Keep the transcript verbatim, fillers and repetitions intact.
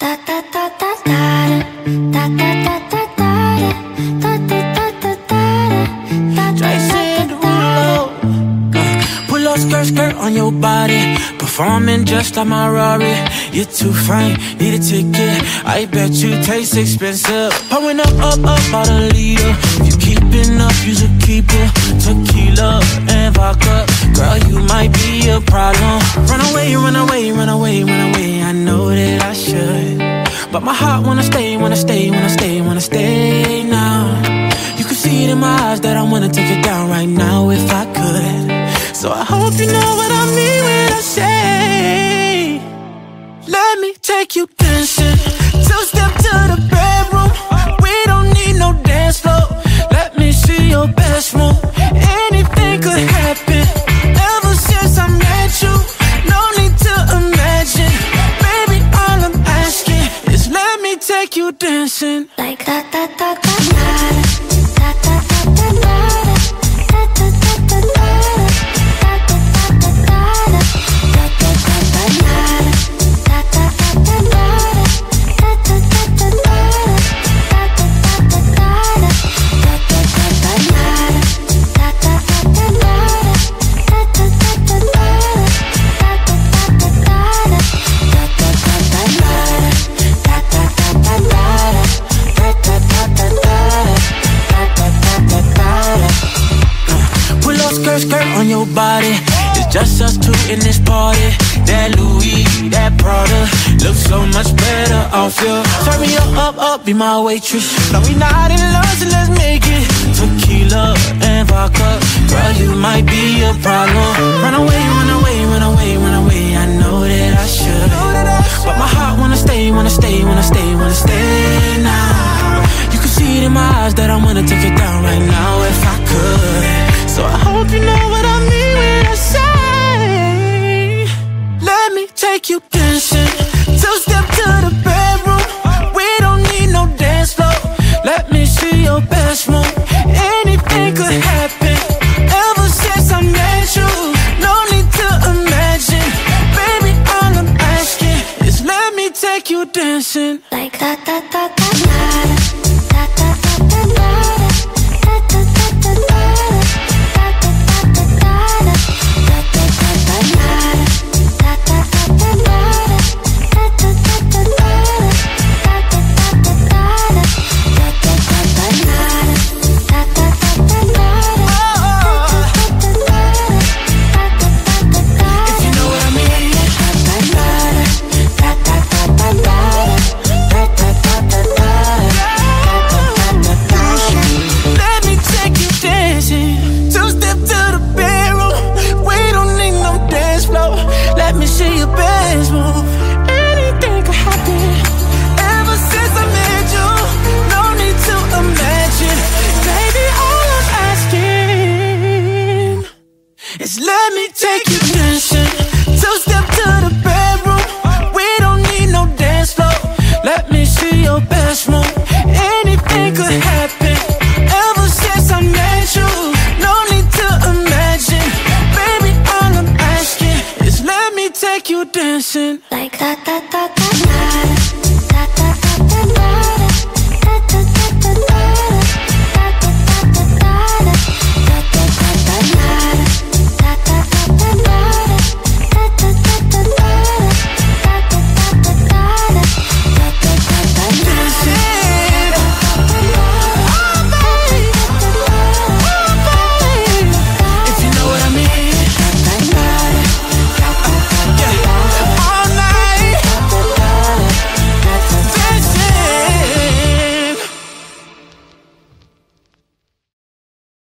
Derulo. Pull up skirt, skirt on your body, performing just like my Rari. You're too fine, need a ticket. I bet you taste expensive. Pouring up, up, up, out a leader. If you keeping up, you should keep it. Tequila and vodka, girl, you might be a problem. Run away, run away, run away, run away. I know that I should, but my heart wanna stay, wanna stay, wanna stay, wanna stay now. You can see it in my eyes that I wanna take it down right now if I could. So I hope you know what I mean when I say, let me take you dancing. Two-step to the bedroom. We don't need no dance floor. Let me see your best move. Anything could happen. Ever since I met you, no need to imagine. Baby, all I'm asking is let me take you dancing. Like da da da da da da da da da da. Skirt, skirt on your body. It's just us two in this party. That Louis, that Prada looks so much better off you. Turn me up, up, up, be my waitress. No, we not in love, so let's make it. Tequila and vodka, girl, you might be a problem. Run away, run away, run away, run away. I know that I should, but my heart wanna stay, wanna stay, wanna stay, wanna stay now. You can see it in my eyes that I wanna take it down right now if I could. So I hope you know what I mean when I say, let me take you dancing. Two-step to the bedroom. We don't need no dance floor. Let me see your best move. Anything could happen. Ever since I met you, no need to imagine. Baby, all I'm asking is let me take you dancing. Like da da da da da.